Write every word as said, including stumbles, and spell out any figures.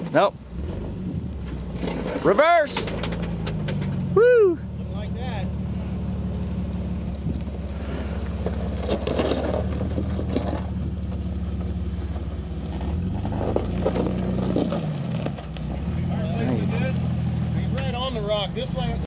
Nope. Reverse. Woo. Looking like that. Nice. He's right on the rock. This way.